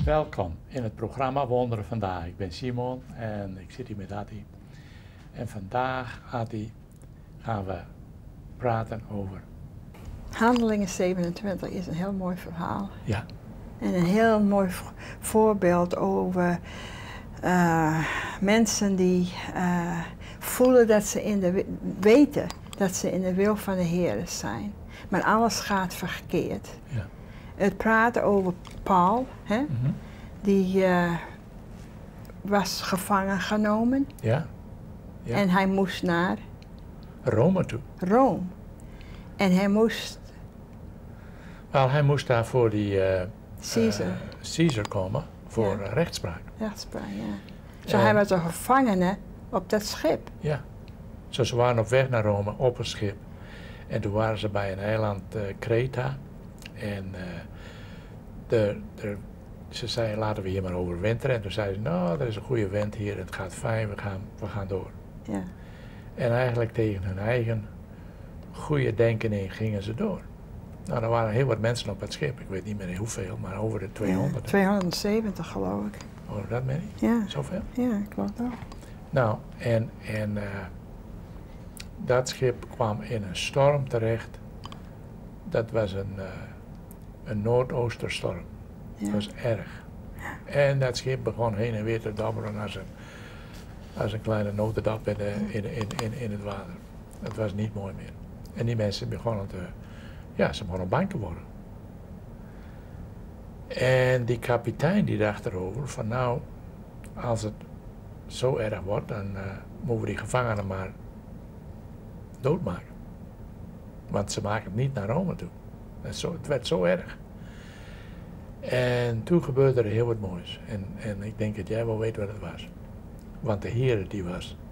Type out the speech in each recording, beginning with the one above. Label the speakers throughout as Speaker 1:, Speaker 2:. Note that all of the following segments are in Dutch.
Speaker 1: Welkom in het programma Wonderen Vandaag. Ik ben Simon en ik zit hier met Adi. En vandaag, Adi, gaan we praten over...
Speaker 2: Handelingen 27 is een heel mooi verhaal.
Speaker 1: Ja.
Speaker 2: En een heel mooi voorbeeld over mensen die voelen dat ze weten dat ze in de wil van de Heer zijn. Maar alles gaat verkeerd.
Speaker 1: Ja.
Speaker 2: Het praat over Paul, hè?
Speaker 1: Mm-hmm.
Speaker 2: Die was gevangen genomen.
Speaker 1: Ja. Ja.
Speaker 2: En hij moest naar
Speaker 1: Rome toe.
Speaker 2: Rome. En hij moest...
Speaker 1: Wel, hij moest daar voor die
Speaker 2: Caesar
Speaker 1: komen, voor rechtspraak.
Speaker 2: Rechtspraak, ja. Zo hij was een gevangene op dat schip.
Speaker 1: Ja. Zo ze waren op weg naar Rome op een schip. En toen waren ze bij een eiland Kreta. En ze zeiden, laten we hier maar overwinteren. En toen zeiden ze, nou, er is een goede wind hier, het gaat fijn, we gaan door.
Speaker 2: Ja.
Speaker 1: En eigenlijk tegen hun eigen goede denken in gingen ze door. Nou, er waren heel wat mensen op het schip. Ik weet niet meer hoeveel, maar over de 200.
Speaker 2: Ja, 270 geloof ik.
Speaker 1: Oh, dat meen je?
Speaker 2: Ja.
Speaker 1: Zoveel?
Speaker 2: Ja, klopt wel.
Speaker 1: Nou, en dat schip kwam in een storm terecht. Dat was een noordoosterstorm.
Speaker 2: Ja.
Speaker 1: Dat was erg. En dat schip begon heen en weer te dabberen als een kleine notendop in het water. Het was niet mooi meer. En die mensen begonnen ze begonnen bang te worden. En die kapitein die dacht erover van nou, als het zo erg wordt, dan moeten we die gevangenen maar doodmaken. Want ze maken het niet naar Rome toe. Het werd zo erg. En toen gebeurde er heel wat moois. En ik denk dat jij wel weet wat het was. Want de Heer die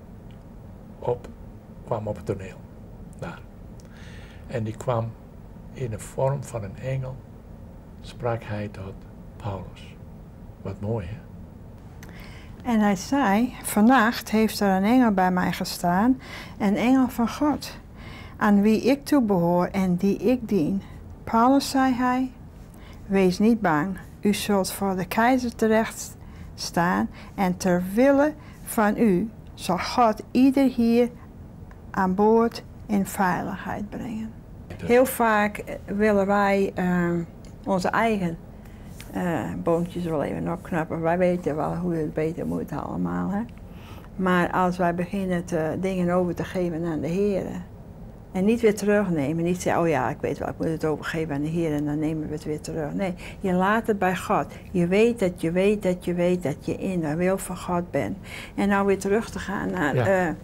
Speaker 1: kwam op het toneel. Daar. En die kwam in de vorm van een engel. Sprak hij tot Paulus. Wat mooi, hè?
Speaker 2: En hij zei, vannacht heeft er een engel bij mij gestaan, een engel van God, aan wie ik toebehoor en die ik dien. Paulus, zei hij, wees niet bang, u zult voor de keizer terecht staan en ter wille van u zal God ieder hier aan boord in veiligheid brengen. Heel vaak willen wij onze eigen boontjes wel even opknappen. Wij weten wel hoe het beter moet allemaal. Hè? Maar als wij beginnen dingen over te geven aan de Heer en niet weer terugnemen, niet zeggen, oh ja, ik weet wel, ik moet het overgeven aan de Heer en dan nemen we het weer terug. Nee, je laat het bij God. Je weet dat je weet dat je weet dat je in de wil van God bent. En nou weer terug te gaan naar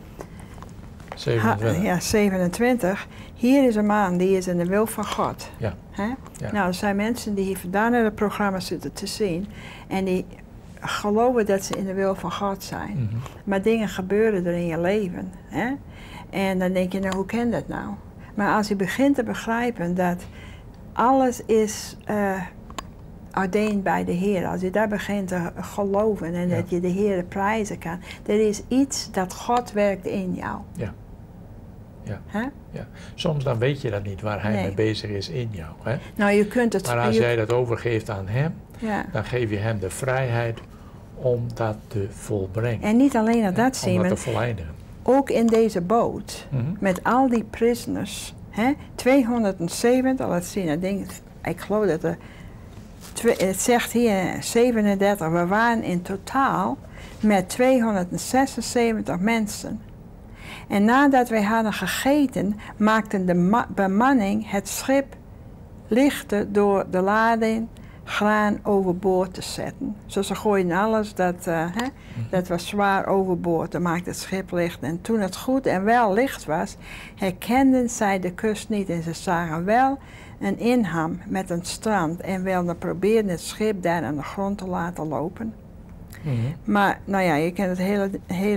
Speaker 2: 27. Hier is een man die is in de wil van God.
Speaker 1: Ja.
Speaker 2: Hè?
Speaker 1: Ja.
Speaker 2: Nou, er zijn mensen die hier vandaan naar het programma zitten te zien en die geloven dat ze in de wil van God zijn.
Speaker 1: Mm-hmm.
Speaker 2: Maar dingen gebeuren er in je leven. Hè? En dan denk je, nou, hoe kan dat nou? Maar als je begint te begrijpen dat alles is ordained bij de Heer, als je daar begint te geloven en dat je de Heer prijzen kan, er is iets dat God werkt in jou.
Speaker 1: Ja. Ja.
Speaker 2: Huh?
Speaker 1: Ja. Soms dan weet je dat niet waar hij mee bezig is in jou. Hè?
Speaker 2: Nou, je kunt het,
Speaker 1: maar als jij dat overgeeft aan hem,
Speaker 2: dan
Speaker 1: geef je hem de vrijheid om dat te volbrengen.
Speaker 2: En niet alleen dat zien,
Speaker 1: om dat te voleindigen.
Speaker 2: Ook in deze boot, met al die prisoners, 270, laat zien, ik geloof dat het zegt hier 37, we waren in totaal met 276 mensen. En nadat wij hadden gegeten, maakte de bemanning het schip lichter door de lading graan overboord te zetten. Dus ze gooiden alles, dat was zwaar overboord, dat maakte het schip licht. En toen het goed en wel licht was, herkenden zij de kust niet en ze zagen wel een inham met een strand en wilden proberen het schip daar aan de grond te laten lopen.
Speaker 1: Mm-hmm.
Speaker 2: Maar nou ja, je kent het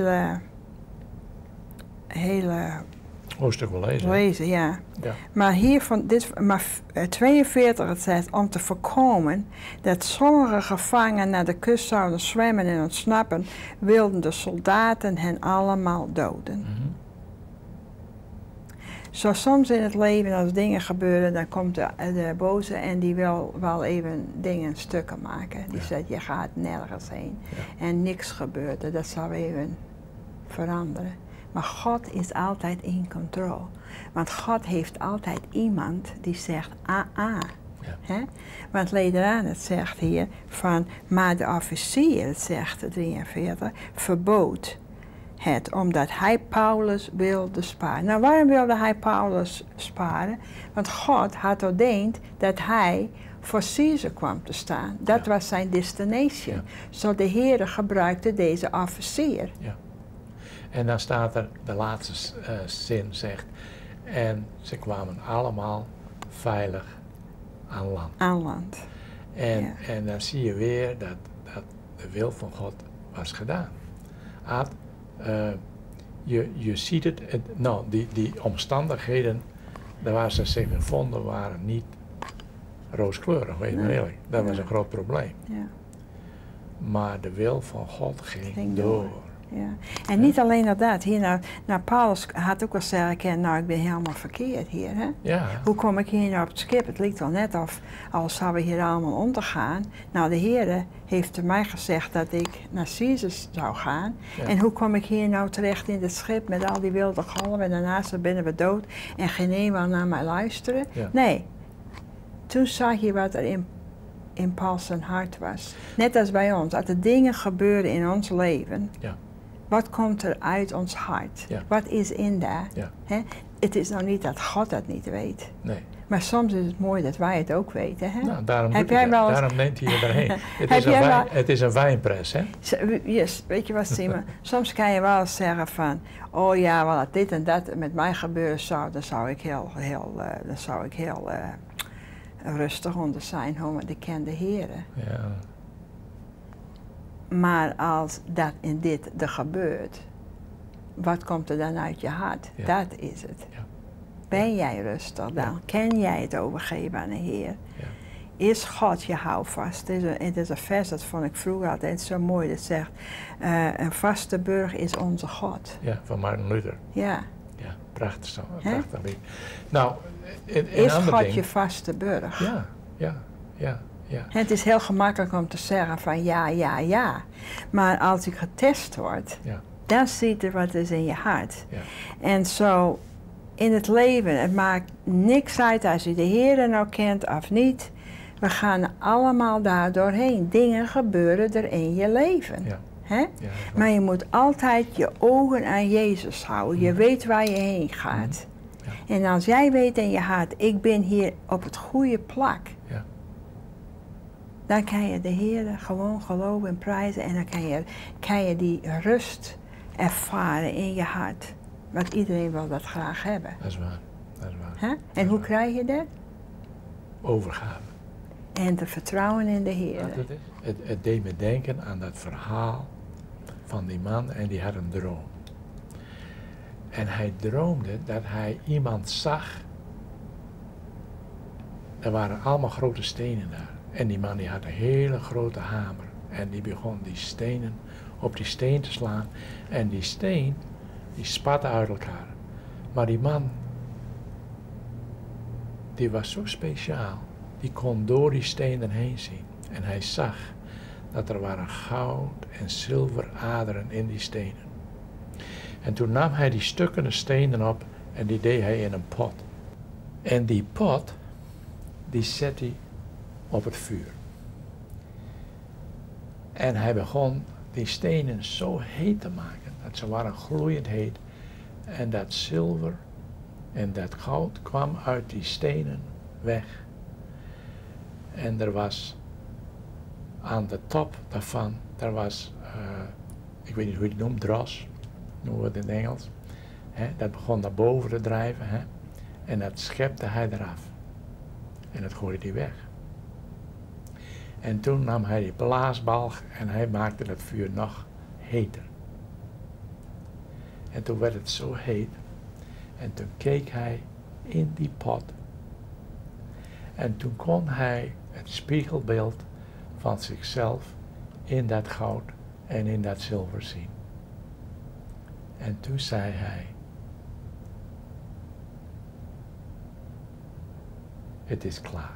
Speaker 2: hele
Speaker 1: hoofdstuk wel lezen.
Speaker 2: Ja. Maar hier van 42 het zegt om te voorkomen dat sommige gevangenen naar de kust zouden zwemmen en ontsnappen, wilden de soldaten hen allemaal doden.
Speaker 1: Mm-hmm.
Speaker 2: Zo soms in het leven als dingen gebeuren, dan komt de boze en die wil wel even dingen stukken maken. Die zegt, je gaat nergens heen en niks gebeurt. Dat zal even veranderen. Maar God is altijd in controle. Want God heeft altijd iemand die zegt, Hè? Want later het zegt hier van, maar de officier, het zegt 43, verbood het omdat hij Paulus wilde sparen. Nou, waarom wilde hij Paulus sparen? Want God had ordeend dat hij voor Caesar kwam te staan. Dat was zijn destination. Zo de Heer gebruikte deze officier.
Speaker 1: Ja. En dan staat er, de laatste zin zegt, en ze kwamen allemaal veilig aan land.
Speaker 2: Aan land.
Speaker 1: En dan zie je weer dat de wil van God was gedaan. Je ziet het, nou, die omstandigheden waar ze zich in vonden waren niet rooskleurig, weet je maar eerlijk. Dat was een groot probleem.
Speaker 2: Ja.
Speaker 1: Maar de wil van God ging door.
Speaker 2: Ja. En niet alleen dat, hier Paulus had ook wel zeggen, nou ik ben helemaal verkeerd hier. Hè?
Speaker 1: Ja.
Speaker 2: Hoe kom ik hier nou op het schip? Het lijkt wel net of als zouden we hier allemaal ondergaan. Nou de Heer heeft te mij gezegd dat ik naar Caesar zou gaan. Ja. En hoe kom ik hier nou terecht in het schip met al die wilde golven en daarnaast binnen we dood en geen eenmaal naar mij luisteren? Ja. Nee, toen zag je wat er in Paulus zijn hart was. Net als bij ons, als er dingen gebeuren in ons leven. Ja. Wat komt er uit ons hart? Ja. Wat is in daar? Ja. Het is nou niet dat God dat niet weet. Nee. Maar soms is het mooi dat wij het ook weten. Hè?
Speaker 1: Nou, daarom neemt hij je erheen. Het is een wijnpres, hè?
Speaker 2: Yes, weet je wat, Simon? Soms kan je wel eens zeggen van, oh ja, wel dat dit en dat met mij gebeuren zou, dan zou ik heel rustig onder zijn, want ik ken de Heer. Ja. Maar als dat in dit er gebeurt, wat komt er dan uit je hart? Ja. Dat is het. Ja. Ben jij rustig dan? Ja. Ken jij het overgeven aan de Heer? Ja. Is God je houvast? Het is een vers, dat vond ik vroeger altijd zo mooi. Dat zegt, een vaste burg is onze God.
Speaker 1: Ja, van Martin Luther.
Speaker 2: Ja.
Speaker 1: Ja, prachtig zo. Prachtig. Nou,
Speaker 2: is God je vaste burg?
Speaker 1: Ja, ja, ja. Ja.
Speaker 2: Het is heel gemakkelijk om te zeggen van ja. Maar als ik getest word, dan ziet er wat is in je hart. Ja. En zo in het leven, het maakt niks uit als je de Heer nou kent of niet. We gaan allemaal daar doorheen. Dingen gebeuren er in je leven. Ja. Ja, maar je moet altijd je ogen aan Jezus houden. Je weet waar je heen gaat. Ja. En als jij weet in je hart, ik ben hier op het goede plak. Ja. Dan kan je de Heer gewoon geloven en prijzen en dan kan je die rust ervaren in je hart. Want iedereen wil dat graag hebben.
Speaker 1: Dat is waar. Dat is waar.
Speaker 2: Huh? En hoe krijg je dat?
Speaker 1: Overgave.
Speaker 2: En te vertrouwen in de Heer.
Speaker 1: Het deed me denken aan dat verhaal van die man en die had een droom. En hij droomde dat hij iemand zag. Er waren allemaal grote stenen daar. En die man die had een hele grote hamer. En die begon die stenen op die steen te slaan. En die steen, die spatte uit elkaar. Maar die man, die was zo speciaal. Die kon door die stenen heen zien. En hij zag dat er waren goud en zilver aderen in die stenen. En toen nam hij die stukkende stenen op en die deed hij in een pot. En die pot, die zet hij op het vuur. En hij begon die stenen zo heet te maken, dat ze waren gloeiend heet. En dat zilver en dat goud kwam uit die stenen weg. En er was aan de top daarvan, daar was, ik weet niet hoe je het noemt, dross, noemen we het in het Engels. Dat begon naar boven te drijven, en dat schepte hij eraf. En dat gooide hij weg. En toen nam hij die blaasbalg en hij maakte het vuur nog heter. En toen werd het zo heet. En toen keek hij in die pot. En toen kon hij het spiegelbeeld van zichzelf in dat goud en in dat zilver zien. En toen zei hij, Het is klaar.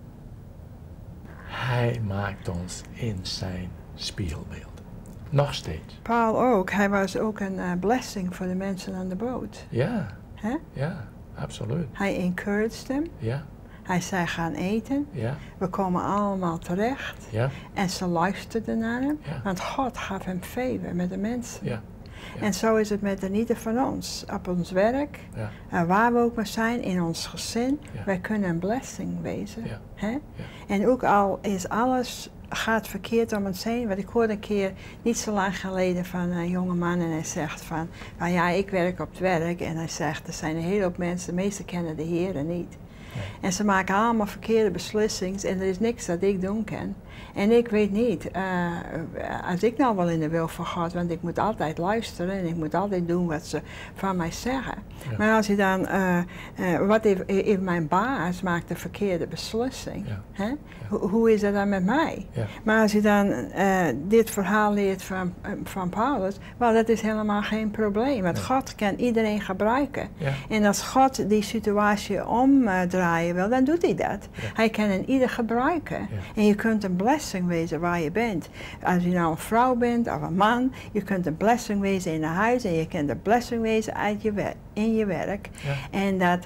Speaker 1: Hij maakt ons in zijn spiegelbeeld. Nog steeds.
Speaker 2: Paul ook, hij was ook een blessing voor de mensen aan de boot.
Speaker 1: Ja,
Speaker 2: Hè?
Speaker 1: ja, absoluut.
Speaker 2: Hij encouraged hem.
Speaker 1: Ja,
Speaker 2: Hij zei gaan eten.
Speaker 1: ja,
Speaker 2: We komen allemaal terecht.
Speaker 1: ja,
Speaker 2: En ze luisterden naar hem.
Speaker 1: Ja.
Speaker 2: Want God gaf hem favor met de mensen.
Speaker 1: ja, ja.
Speaker 2: En zo is het met de ieder van ons. Op ons werk,
Speaker 1: ja,
Speaker 2: en waar we ook maar zijn, in ons gezin.
Speaker 1: Ja.
Speaker 2: Wij kunnen een blessing wezen.
Speaker 1: Ja.
Speaker 2: Hè?
Speaker 1: Ja.
Speaker 2: En ook al is alles gaat verkeerd om ons heen. Want ik hoorde een keer niet zo lang geleden van een jonge man en hij zegt van, nou ja, ik werk op het werk en hij zegt, er zijn een hele hoop mensen, de meesten kennen de Heer niet.
Speaker 1: Nee.
Speaker 2: En ze maken allemaal verkeerde beslissingen en er is niks dat ik doen kan. En ik weet niet, als ik nou wel in de wil van God, want ik moet altijd luisteren en ik moet altijd doen wat ze van mij zeggen.
Speaker 1: Ja.
Speaker 2: Maar als je dan, wat if mijn baas maakt een verkeerde beslissing,
Speaker 1: Ja.
Speaker 2: hè? Hoe is dat dan met mij?
Speaker 1: Ja.
Speaker 2: Maar als je dan dit verhaal leert van Paulus, wel dat is helemaal geen probleem, want
Speaker 1: Nee.
Speaker 2: God kan iedereen gebruiken.
Speaker 1: Ja.
Speaker 2: En als God die situatie omdraaien wil, dan doet hij dat.
Speaker 1: Ja.
Speaker 2: Hij kan een ieder gebruiken.
Speaker 1: Ja.
Speaker 2: En je kunt een blessing wezen waar je bent. Als je nou een vrouw bent of een man, je kunt een blessing wezen in een huis en je kunt een blessing wezen uit in je werk.
Speaker 1: Ja.
Speaker 2: En dat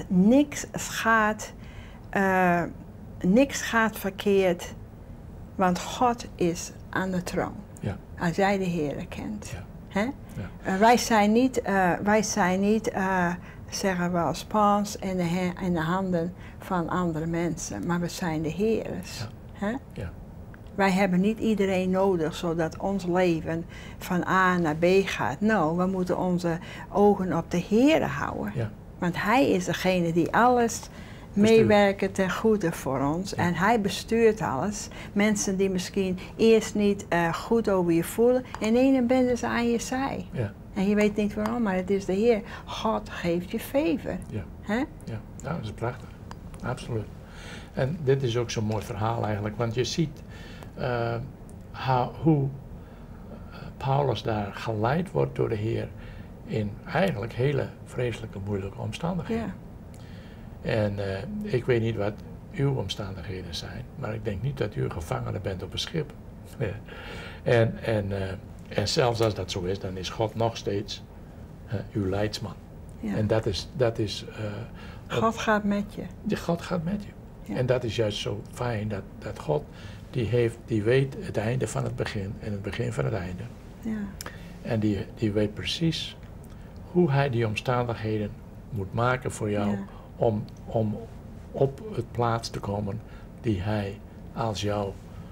Speaker 2: niks gaat verkeerd, want God is aan de troon.
Speaker 1: Ja.
Speaker 2: Als jij de Heer kent.
Speaker 1: Ja.
Speaker 2: Hè?
Speaker 1: Ja.
Speaker 2: Wij zijn niet zeggen we als pawns in de handen van andere mensen, maar we zijn de Heeres.
Speaker 1: Ja.
Speaker 2: Hè?
Speaker 1: Ja.
Speaker 2: Wij hebben niet iedereen nodig zodat ons leven van A naar B gaat. Nou, we moeten onze ogen op de Heer houden.
Speaker 1: Ja.
Speaker 2: Want Hij is degene die alles meewerken ten goede voor ons.
Speaker 1: Ja.
Speaker 2: En Hij bestuurt alles. Mensen die misschien eerst niet goed over je voelen, en ineens ben ze aan je zij.
Speaker 1: Ja.
Speaker 2: En je weet niet waarom, maar het is de Heer. God geeft je favor.
Speaker 1: Ja.
Speaker 2: Hè?
Speaker 1: Ja, nou, dat is prachtig. Absoluut. En dit is ook zo'n mooi verhaal eigenlijk, want je ziet hoe Paulus daar geleid wordt door de Heer in eigenlijk hele vreselijke, moeilijke omstandigheden.
Speaker 2: Ja.
Speaker 1: En ik weet niet wat uw omstandigheden zijn, maar ik denk niet dat u een gevangene bent op een schip. En zelfs als dat zo is, dan is God nog steeds uw leidsman.
Speaker 2: Ja.
Speaker 1: En dat is
Speaker 2: God gaat met je.
Speaker 1: God gaat met je.
Speaker 2: Ja.
Speaker 1: En dat is juist zo fijn, dat God die weet het einde van het begin en het begin van het einde.
Speaker 2: Ja.
Speaker 1: En die weet precies hoe hij die omstandigheden moet maken voor jou,
Speaker 2: Ja.
Speaker 1: om op het plaats te komen die hij als jouw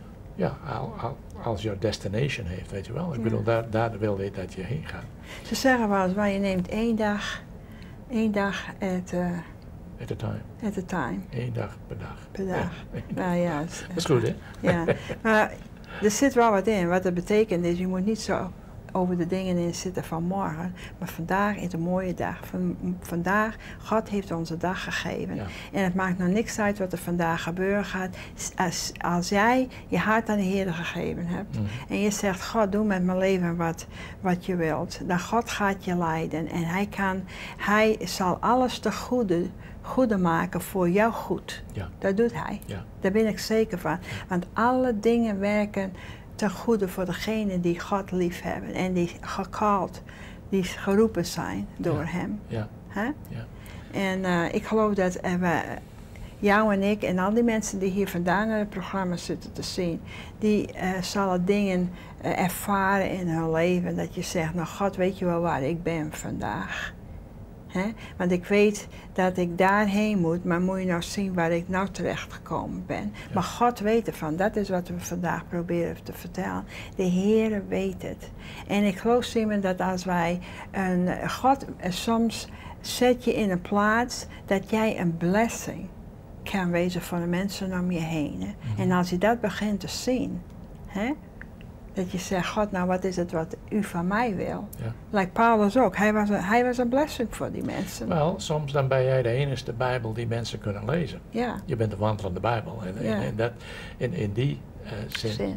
Speaker 1: destination heeft, weet je wel. Ik
Speaker 2: Ja.
Speaker 1: bedoel, daar wil hij dat je heen gaat.
Speaker 2: Ze zeggen wel eens, je neemt één dag at
Speaker 1: At a time.
Speaker 2: a time.
Speaker 1: 1 dag per dag.
Speaker 2: Per dag.
Speaker 1: Ja.
Speaker 2: Nou ja,
Speaker 1: Dat is goed, hè?
Speaker 2: Ja, maar er zit wel wat in. Wat dat betekent is, je moet niet zo over de dingen in zitten van morgen. Maar vandaag is een mooie dag. Vandaag, God heeft ons een dag gegeven.
Speaker 1: Ja.
Speaker 2: En het maakt nou niks uit wat er vandaag gebeuren gaat. Als jij je hart aan de Heer gegeven hebt.
Speaker 1: Mm.
Speaker 2: En je zegt, God, doe met mijn leven wat je wilt. Dan God gaat je leiden. En hij zal alles te goede maken voor jouw goed.
Speaker 1: Ja.
Speaker 2: Dat doet hij.
Speaker 1: Ja.
Speaker 2: Daar ben ik zeker van. Want alle dingen werken ten goede voor degenen die God lief hebben. En die die geroepen zijn door
Speaker 1: Ja.
Speaker 2: hem.
Speaker 1: Ja.
Speaker 2: Hè?
Speaker 1: Ja.
Speaker 2: En ik geloof dat jou en ik en al die mensen die hier vandaan naar het programma zitten te zien, die zullen dingen ervaren in hun leven. Dat je zegt, nou God, weet je wel waar ik ben vandaag? Hè? Want ik weet dat ik daarheen moet, maar moet je nou zien waar ik nou terecht gekomen ben.
Speaker 1: Ja.
Speaker 2: Maar God weet ervan, dat is wat we vandaag proberen te vertellen. De Heere weet het. En ik geloof, Simon, dat als wij God soms zet je in een plaats dat jij een blessing kan wezen voor de mensen om je heen. Hè?
Speaker 1: Mhm.
Speaker 2: En als je dat begint te zien, hè? Dat je zegt, God, nou wat is het wat u van mij wil?
Speaker 1: Ja.
Speaker 2: Like Paulus ook, hij was een blessing voor die mensen.
Speaker 1: Wel, soms dan ben jij de enige Bijbel die mensen kunnen lezen.
Speaker 2: Ja,
Speaker 1: Je bent de wandelende Bijbel.
Speaker 2: Ja.
Speaker 1: En in die zin,
Speaker 2: zin.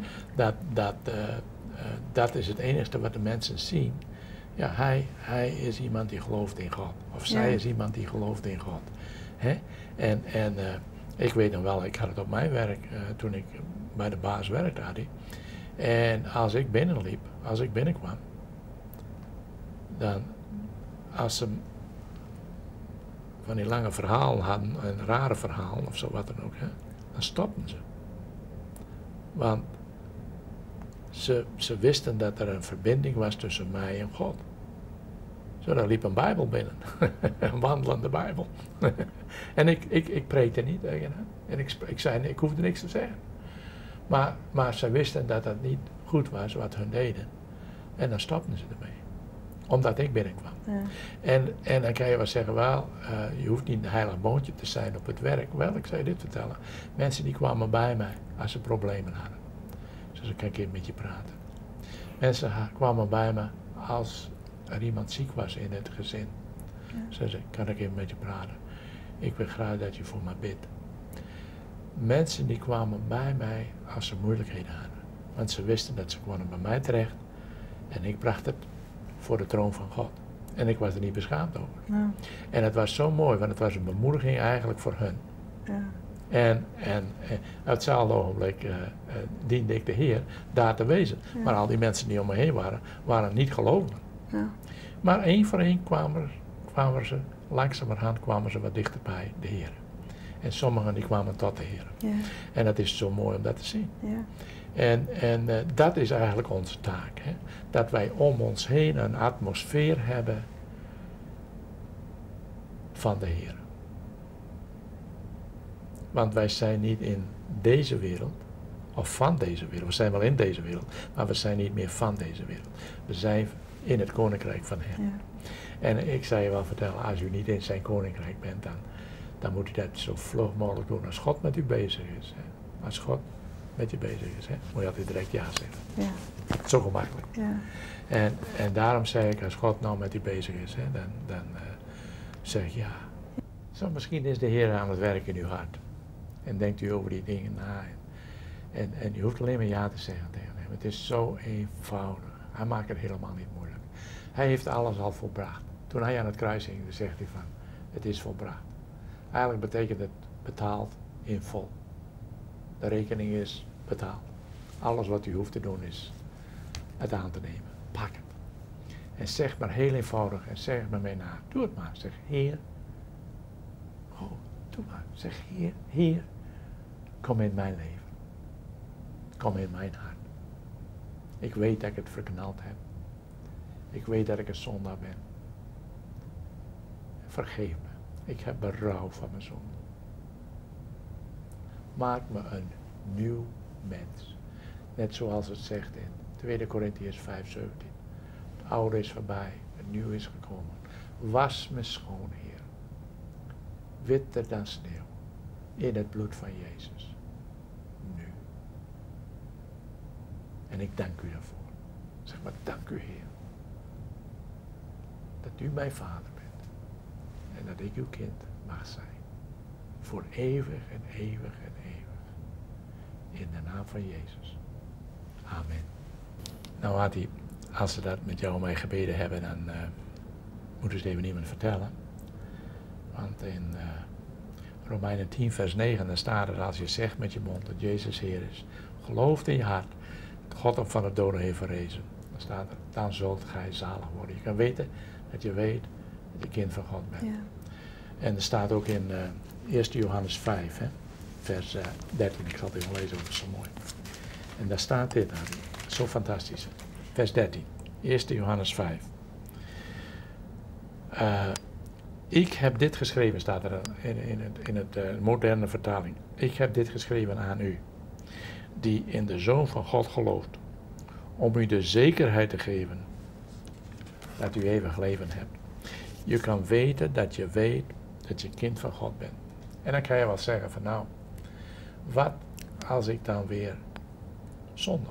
Speaker 1: dat is het enige wat de mensen zien. Ja, hij is iemand die gelooft in God. Of zij
Speaker 2: Ja.
Speaker 1: is iemand die gelooft in God. Hè? Ik weet nog wel, ik had het op mijn werk toen ik bij de baas werkte had. En als ik binnenliep, als ik binnenkwam, dan als ze van die lange verhalen hadden, een rare verhaal of zo wat dan ook, hè, dan stopten ze. Want ze wisten dat er een verbinding was tussen mij en God. Zo, daar liep een Bijbel binnen. Een wandelende Bijbel. En ik preekte niet tegen hen. En ik zei, ik hoefde niks te zeggen. Maar ze wisten dat dat niet goed was wat hun deden. En dan stopten ze ermee. Omdat ik binnenkwam. Ja. En dan kan je wel zeggen, wel, je hoeft niet een heilig boontje te zijn op het werk. Wel, ik zou je dit vertellen. Mensen die kwamen bij mij als ze problemen hadden. Dus ik kan een keer met je praten. Mensen kwamen bij me als er iemand ziek was in het gezin. Ja. Ze zei, kan ik even met je praten? Ik wil graag dat je voor me bidt. Mensen die kwamen bij mij als ze moeilijkheden hadden. Want ze wisten dat ze kwamen bij mij terecht. En ik bracht het voor de troon van God. En ik was er niet beschaamd over. Ja. En het was zo mooi, want het was een bemoediging eigenlijk voor hun. Ja. En op hetzelfde ogenblik diende ik de Heer daar te wezen. Ja. Maar al die mensen die om me heen waren niet gelovigen. Ja. Maar één voor één kwamen ze, langzamerhand kwamen ze wat dichter bij de Heer. En sommigen die kwamen tot de Heer. Ja. En dat is zo mooi om dat te zien. Ja. En dat is eigenlijk onze taak. Hè? Dat wij om ons heen een atmosfeer hebben van de Heer. Want wij zijn niet in deze wereld, of van deze wereld. We zijn wel in deze wereld, maar we zijn niet meer van deze wereld. We zijn in het koninkrijk van Hem. Ja. En ik zou je wel vertellen, als u niet in zijn koninkrijk bent, dan moet u dat zo vlug mogelijk doen als God met u bezig is. Hè? Als God met je bezig is, hè? Moet je altijd direct ja zeggen. Ja. Zo gemakkelijk. Ja. En daarom zeg ik, als God nou met u bezig is, hè, dan zeg ik ja. Zo, misschien is de Heer aan het werk in uw hart. En denkt u over die dingen na. En u hoeft alleen maar ja te zeggen tegen hem. Het is zo eenvoudig. Hij maakt het helemaal niet moeilijk. Hij heeft alles al volbracht. Toen hij aan het kruis hing, zegt hij van, het is volbracht. Eigenlijk betekent het betaald in vol. De rekening is betaald. Alles wat u hoeft te doen is het aan te nemen. Pak het. En zeg maar heel eenvoudig en zeg maar mee na. Doe het maar. Zeg, Heer. Oh, doe maar. Zeg, Heer, Heer. Kom in mijn leven. Kom in mijn hart. Ik weet dat ik het verknald heb. Ik weet dat ik een zondaar ben. Vergeef me. Ik heb berouw van mijn zonde. Maak me een nieuw mens. Net zoals het zegt in 2 Korintiërs 5:17. Het oude is voorbij, het nieuwe is gekomen. Was me schoon, Heer. Witter dan sneeuw. In het bloed van Jezus. Nu. En ik dank u daarvoor. Zeg maar, dank u, Heer. Dat u mijn vader bent. En dat ik uw kind mag zijn. Voor eeuwig en eeuwig en eeuwig. In de naam van Jezus. Amen. Nou, Adi, als ze dat met jou en mij gebeden hebben, dan moeten ze het even niemand vertellen. Want in Romeinen 10 vers 9, dan staat er, als je zegt met je mond dat Jezus Heer is, gelooft in je hart dat God hem van de doden heeft verrezen, dan staat er, dan zult gij zalig worden. Je kan weten dat je weet dat je kind van God bent. Ja. En er staat ook in 1 Johannes 5, hè, vers 13, ik zal het even lezen, dat is zo mooi. En daar staat dit, zo fantastisch. Vers 13, 1 Johannes 5. Ik heb dit geschreven, staat er in het moderne vertaling. Ik heb dit geschreven aan u, die in de Zoon van God gelooft, om u de zekerheid te geven dat u eeuwig leven hebt. Je kan weten dat je weet dat je kind van God bent. En dan kan je wel zeggen van nou, wat als ik dan weer zondig?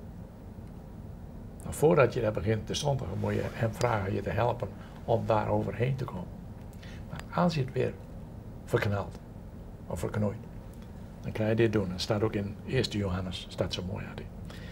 Speaker 1: Nou, voordat je daar begint te zondigen, moet je hem vragen je te helpen om daar overheen te komen. Maar als je het weer verknalt, of verknoeit, dan kan je dit doen. Dat staat ook in 1 Johannes, staat zo mooi uit.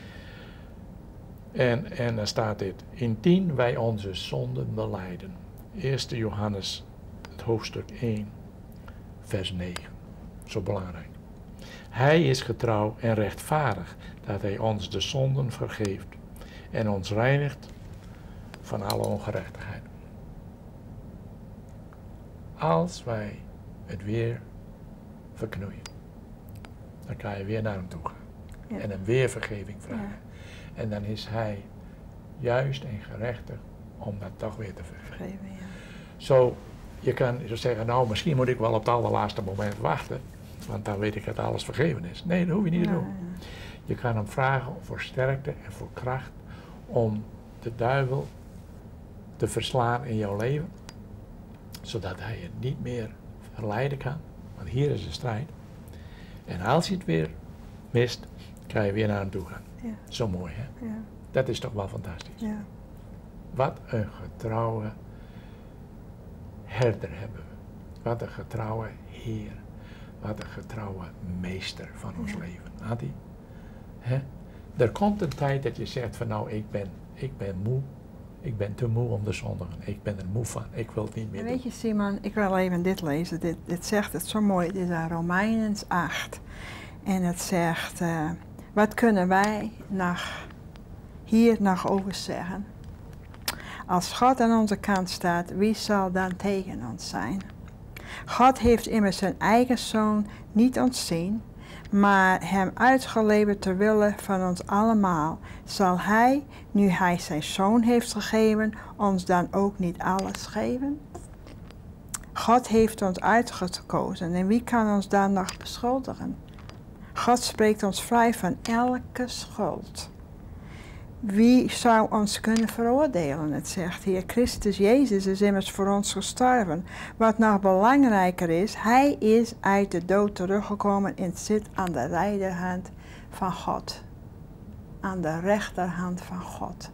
Speaker 1: En dan staat dit, indien wij onze zonden belijden. 1 Johannes, het hoofdstuk 1, vers 9. zo belangrijk. Hij is getrouw en rechtvaardig dat hij ons de zonden vergeeft en ons reinigt van alle ongerechtigheid. Als wij het weer verknoeien, dan kan je weer naar hem toe gaan. Ja. En hem weer vergeving vragen. Ja. En dan is hij juist en gerechtig om dat toch weer te vergeven. Ja. Zo, je kan zo zeggen, nou misschien moet ik wel op het allerlaatste moment wachten, want dan weet ik dat alles vergeven is. Nee, dat hoef je niet te doen. Ja. Je kan hem vragen voor sterkte en voor kracht om de duivel te verslaan in jouw leven, zodat hij je niet meer verleiden kan, want hier is de strijd. En als je het weer mist, kan je weer naar hem toe gaan. Ja. Zo mooi, hè? Ja. Dat is toch wel fantastisch. Ja. Wat een getrouwe herder hebben we. Wat een getrouwe Heer. Wat een getrouwe meester van ons leven. Adi? Hè? Er komt een tijd dat je zegt van nou, ik ben moe. Ik ben te moe om te zondigen. Ik ben er moe van. Ik wil het niet meer doen.
Speaker 2: Weet je Simon, ik wil even dit lezen. Dit zegt het zo mooi. Dit is aan Romeinen 8. En het zegt, wat kunnen wij hier nog over zeggen? Als God aan onze kant staat, wie zal dan tegen ons zijn? God heeft immers zijn eigen zoon niet ontzien, maar hem uitgeleverd ter wille van ons allemaal. Zal hij, nu hij zijn zoon heeft gegeven, ons dan ook niet alles geven? God heeft ons uitgekozen en wie kan ons dan nog beschuldigen? God spreekt ons vrij van elke schuld. Wie zou ons kunnen veroordelen? Het zegt hier, Christus Jezus is immers voor ons gestorven. Wat nog belangrijker is, hij is uit de dood teruggekomen en zit aan de rechterhand van God. Aan de rechterhand van God.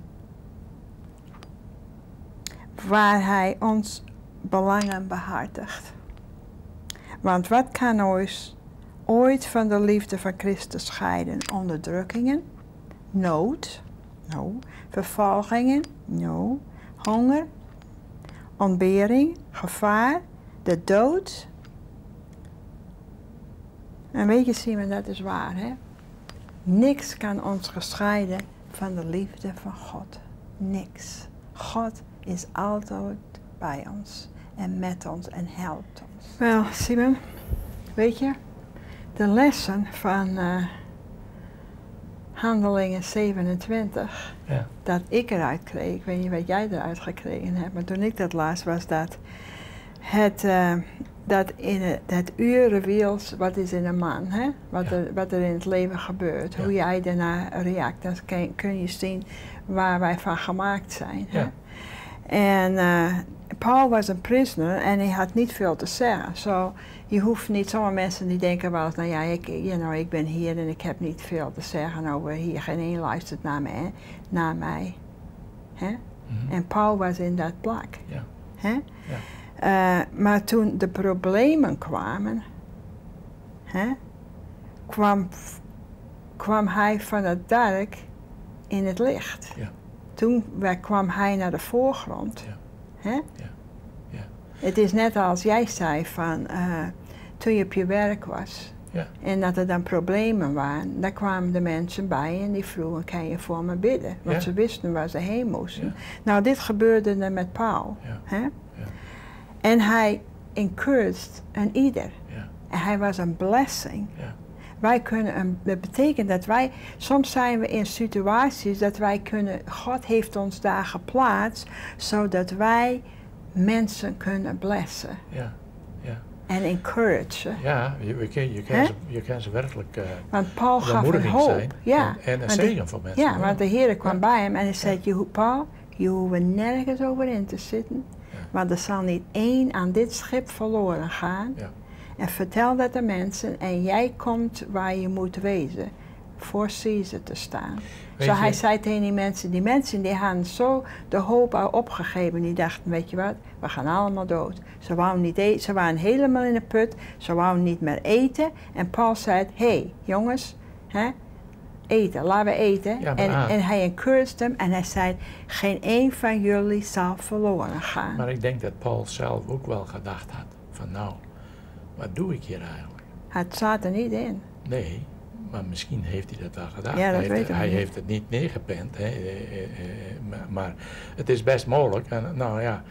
Speaker 2: Waar hij ons belangen behartigt. Want wat kan ons ooit van de liefde van Christus scheiden? Onderdrukkingen? Nood? No. Vervolgingen? No. Honger? Ontbering? Gevaar? De dood? En weet je Simon, dat is waar, hè? Niks kan ons gescheiden van de liefde van God. Niks. God is altijd bij ons en met ons en helpt ons. Wel, Simon, weet je, de lessen van Handelingen 27, ja, dat ik eruit kreeg, ik weet niet wat jij eruit gekregen hebt, maar toen ik dat las was dat dat in het uur reveals wat is in een man, hè? Wat er in het leven gebeurt, ja, hoe jij daarna reageert, dan kun je zien waar wij van gemaakt zijn. Ja. Hè? En Paul was een prisoner en hij had niet veel te zeggen. So, je hoeft niet, sommige mensen die denken wel eens, nou ja, ik ben hier en ik heb niet veel te zeggen over hier. Geen één luistert naar mij. Hè? Mm-hmm. En Paul was in dat plak. Ja. Hè? Ja. Maar toen de problemen kwamen, hè, kwam hij van het dark in het licht. Ja. Toen kwam hij naar de voorgrond. Ja. Hè? Ja. Ja. Het is net als jij zei van toen je op je werk was, ja, en dat er dan problemen waren, daar kwamen de mensen bij en die vroegen, kan je voor me bidden? Want ja, ze wisten waar ze heen moesten. Ja. Nou, dit gebeurde er met Paul. Ja. Hè? Ja. En hij encouraged een ieder. Ja. En hij was een blessing. Ja. Dat betekent dat wij, soms zijn we in situaties dat wij kunnen, God heeft ons daar geplaatst, zodat wij mensen kunnen blessen. Ja, ja. En encouragen.
Speaker 1: Ja, je kan ze werkelijk
Speaker 2: want Paul gaf een hoop. Zijn,
Speaker 1: ja. En een zegen voor mensen.
Speaker 2: Ja, want de Heer kwam bij hem en hij zei, Paul, je hoeft nergens over in te zitten, ja, want er zal niet één aan dit schip verloren gaan. Ja. En vertel dat de mensen en jij komt waar je moet wezen, voor Caesar te staan. Zo hij zei tegen die mensen die hadden zo de hoop al opgegeven. Die dachten, weet je wat, we gaan allemaal dood. Ze wouden niet eten, ze waren helemaal in de put, ze wouden niet meer eten. En Paul zei, hey, jongens, hè, eten, laten we eten. Ja, en hij encouraged hem en hij zei, geen één van jullie zal verloren gaan.
Speaker 1: Maar ik denk dat Paul zelf ook wel gedacht had, van nou, wat doe ik hier eigenlijk?
Speaker 2: Het staat er niet in.
Speaker 1: Nee, maar misschien heeft hij dat wel gedaan.
Speaker 2: Ja, dat weet ik
Speaker 1: hij
Speaker 2: niet.
Speaker 1: heeft het niet neergepend, hè. Maar het is best mogelijk. En, nou ja,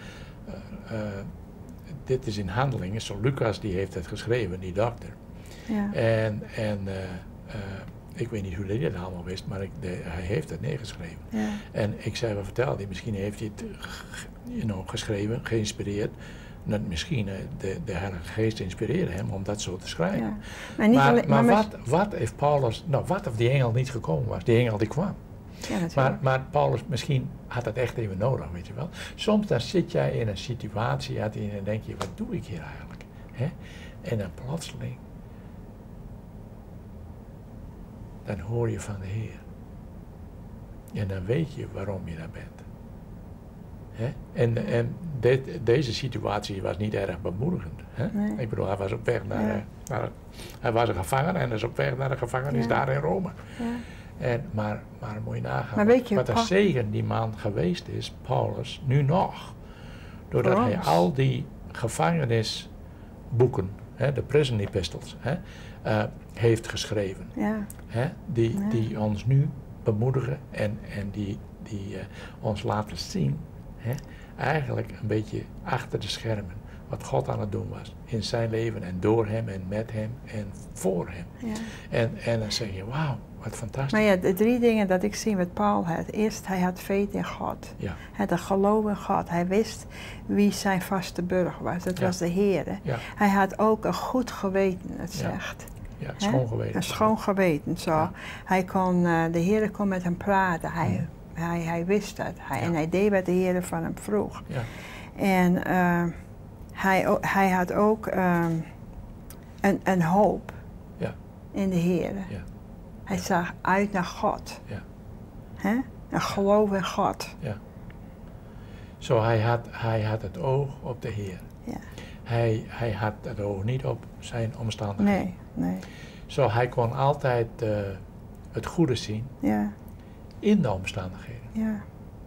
Speaker 1: dit is in handelingen. Zo Lucas die heeft het geschreven, die dokter.
Speaker 2: Ja.
Speaker 1: En ik weet niet hoe hij dat allemaal wist, maar hij heeft het neergeschreven.
Speaker 2: Ja.
Speaker 1: En ik zei, wat vertelde hij? Misschien heeft hij het geschreven, geïnspireerd. Net misschien, de Heilige Geest inspireerde hem om dat zo te schrijven.
Speaker 2: Ja. Maar, niet alleen,
Speaker 1: Maar wat if Paulus, nou wat if die engel niet gekomen was? Die engel die kwam.
Speaker 2: Ja,
Speaker 1: Maar Paulus misschien had het echt even nodig, weet je wel. Soms dan zit jij in een situatie en dan denk je, wat doe ik hier eigenlijk? Hè? En dan plotseling, dan hoor je van de Heer. En dan weet je waarom je daar bent. Hè? En deze situatie was niet erg bemoedigend. Hè?
Speaker 2: Nee.
Speaker 1: Ik bedoel, hij was op weg hij was een gevangen en is op weg naar de gevangenis daar in Rome.
Speaker 2: Ja.
Speaker 1: Maar moet je nagaan,
Speaker 2: Maar weet je,
Speaker 1: wat een zegen die man geweest is, Paulus, nu nog. Doordat
Speaker 2: voor
Speaker 1: hij
Speaker 2: ons.
Speaker 1: al die gevangenisboeken, hè, de prison epistles, heeft geschreven.
Speaker 2: Ja.
Speaker 1: Hè, die ons nu bemoedigen en die ons laten zien, hè, eigenlijk een beetje achter de schermen, wat God aan het doen was in zijn leven en door hem en met hem en voor hem.
Speaker 2: Ja.
Speaker 1: En dan zeg je, wauw, wat fantastisch.
Speaker 2: Maar ja, de 3 dingen dat ik zie met Paul had. Eerst, hij had faith in God.
Speaker 1: Ja.
Speaker 2: Hij had een geloof in God. Hij wist wie zijn vaste burger was. Dat was de Heer.
Speaker 1: Ja.
Speaker 2: Hij had ook een goed geweten, het zegt.
Speaker 1: Ja, schoon geweten.
Speaker 2: Een schoon geweten, zo.
Speaker 1: Ja.
Speaker 2: Hij kon, de Heer kon met hem praten. Hij wist dat. En hij deed wat de Heer van hem vroeg.
Speaker 1: Ja.
Speaker 2: En hij had ook een hoop in de Heer.
Speaker 1: Ja.
Speaker 2: Hij zag uit naar God.
Speaker 1: Ja.
Speaker 2: Hè? Een geloof in God.
Speaker 1: Ja. Zo, hij had het oog op de Heer.
Speaker 2: Ja.
Speaker 1: Hij had het oog niet op zijn omstandigheden.
Speaker 2: Nee.
Speaker 1: Zo, hij kon altijd het goede zien
Speaker 2: Ja.
Speaker 1: in de omstandigheden.
Speaker 2: Ja.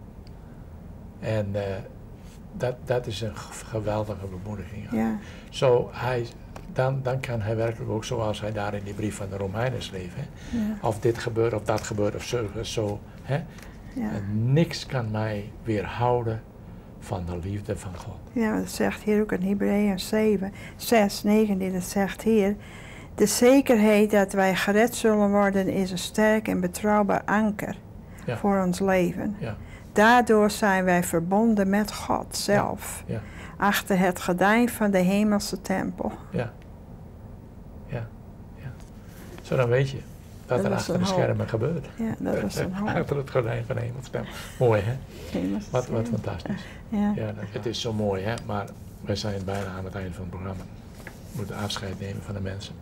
Speaker 1: En dat is een geweldige bemoediging.
Speaker 2: Ja.
Speaker 1: Zo, dan kan hij werkelijk ook zoals hij daar in die brief van de Romeinen schreef. Hè?
Speaker 2: Ja.
Speaker 1: Of dit gebeurt, of dat gebeurt, of zo. Hè?
Speaker 2: Ja.
Speaker 1: En niks kan mij weerhouden van de liefde van God.
Speaker 2: Ja, dat zegt hier ook in Hebreeën 6, 19, dat zegt hier. De zekerheid dat wij gered zullen worden is een sterk en betrouwbaar anker voor ons leven.
Speaker 1: Ja.
Speaker 2: Daardoor zijn wij verbonden met God zelf.
Speaker 1: Ja.
Speaker 2: Achter het gordijn van de hemelse tempel.
Speaker 1: Ja. Zo, dan weet je dat er achter de schermen gebeurt.
Speaker 2: Ja, dat was een hoop.
Speaker 1: Achter het gordijn van de hemelse tempel. Mooi, hè? Wat fantastisch.
Speaker 2: Ja.
Speaker 1: Het is zo mooi, hè? Maar wij zijn bijna aan het einde van het programma. We moeten afscheid nemen van de mensen.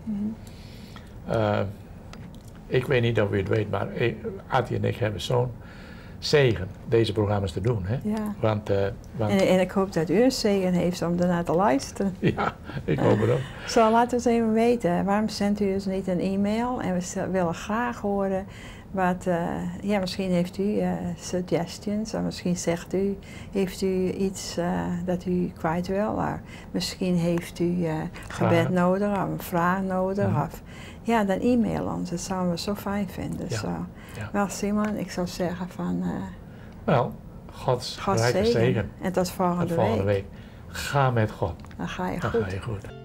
Speaker 1: Ik weet niet of u het weet, maar Ati en ik hebben zo'n zegen deze programma's te doen. Hè?
Speaker 2: Ja.
Speaker 1: Want
Speaker 2: en ik hoop dat u een zegen heeft om ernaar te luisteren.
Speaker 1: Ja, ik hoop het ook.
Speaker 2: Zo, laat ons even weten. Waarom zendt u ons niet een e-mail? En we willen graag horen wat... misschien heeft u suggestions. Of misschien heeft u iets dat u kwijt wil. Of misschien heeft u gebed nodig of een vraag nodig. Of, dan e-mail ons. Dat zouden we zo fijn vinden.
Speaker 1: Ja.
Speaker 2: Zo.
Speaker 1: Ja.
Speaker 2: Wel, Simon, ik zou zeggen van...
Speaker 1: Gods rijke zegen.
Speaker 2: En tot volgende week.
Speaker 1: Ga met God.
Speaker 2: Dan ga je
Speaker 1: Dan
Speaker 2: goed.
Speaker 1: ga je goed.